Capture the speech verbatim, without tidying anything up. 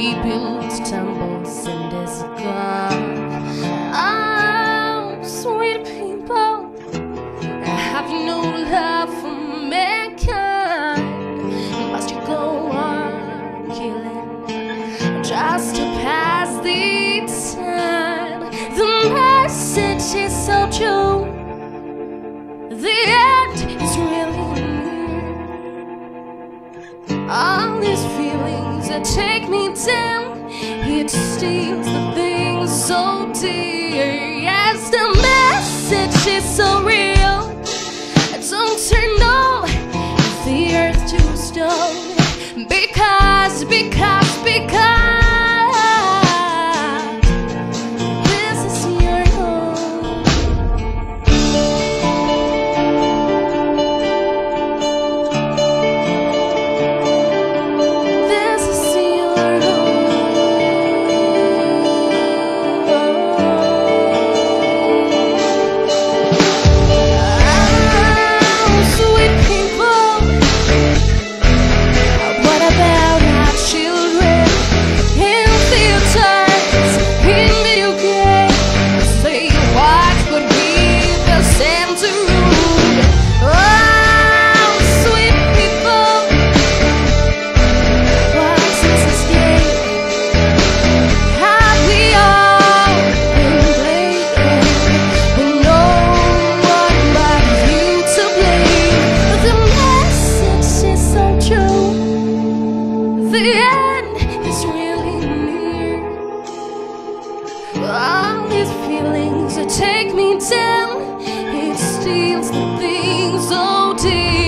rebuilds temples in this God. Oh, sweet people, have you no love for mankind? Must you go on killing just to pass the time? The message is so true. The end is really near. All these feelings that take me down, it steals the things so dear. Yes, the message is so real. Don't turn all the earth to stone. Because, because, because all these feelings that take me down, it steals the things so deep.